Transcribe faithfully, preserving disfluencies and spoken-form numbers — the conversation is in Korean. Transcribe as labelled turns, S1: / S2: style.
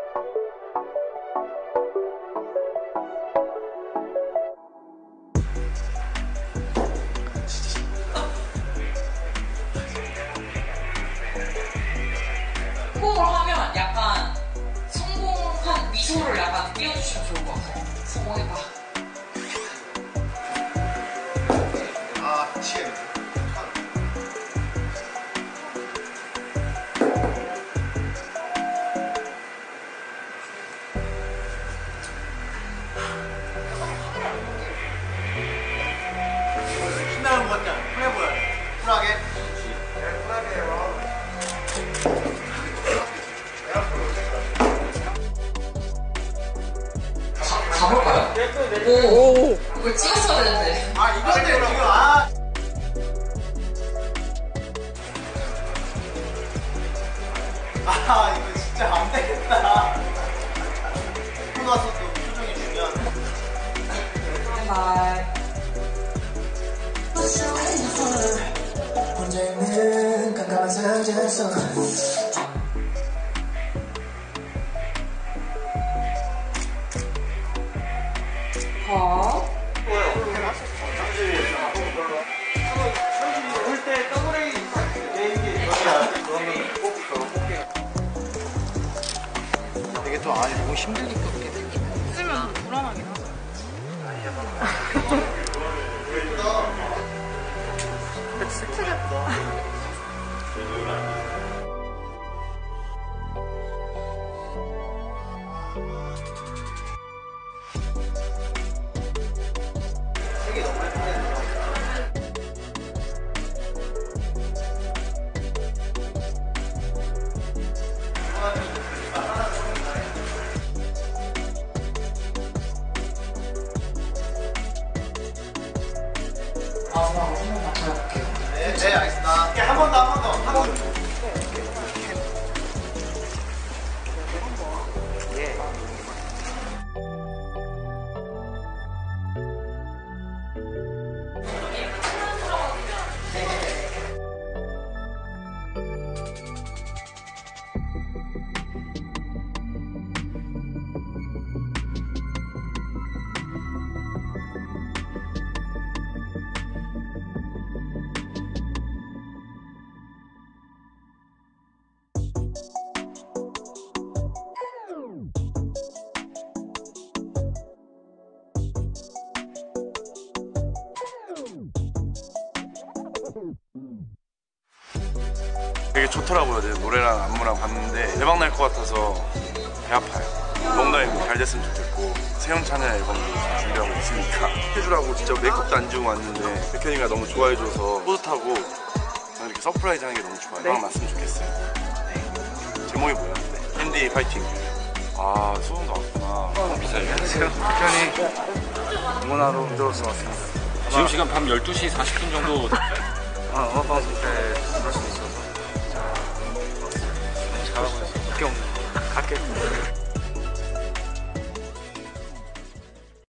S1: 호흡을 하면 약간 성공한 미소를 약간 띄워주시면 좋을 것 같아요. 성공해봐.
S2: 아, 미치겠네. 신나는 것 같잖아. 쿨해 보여야 돼. 쿨하게. 네, 쿨하게 해요.
S1: 가볼까요? 오, 이걸 찍었어야 되는데.
S2: 아, 이건데 지금 아. 아, 이거 진짜 안 되겠다. 하고 나서 또 표정이 중요하네.
S1: 바이바이.
S3: 혼자 있는 깜깜한 상자에서
S1: 어?
S2: 볼때 더블 A A인게 이게 또 아니 너무 힘들니까 그렇게 생기네.
S4: 쓰면 불안하긴 하죠.
S2: 슬프겠다. 색이 너무 예쁘네.
S1: 마지막으로 한 번만 더 해볼게요.
S2: 네, 네, 알겠습니다. 한 번 더, 한 번 더, 한 번 더. 예.
S5: 되게 좋더라고요. 네, 노래랑 안무랑 봤는데 대박 날 것 같아서 배 아파요. 뭔가 잘 됐으면 좋겠고 새로운 찬양 앨범도 준비하고 있으니까 해주라고 진짜 메이크업도 안 지우고 왔는데 백현이가 너무 좋아해줘서 뿌듯하고 저는 이렇게 서프라이즈 하는 게 너무 좋아요. 네. 막 났으면 좋겠어요. 네. 제목이 뭐였는데? 캔디 파이팅. 아, 수원도 왔구나. 어, 비싸요. 안녕하세요. 백현이 응원하러 들어서 왔습니다.
S6: 지금 시간 밤 열두 시 사십 분 정도.
S5: 아, 음악방송 때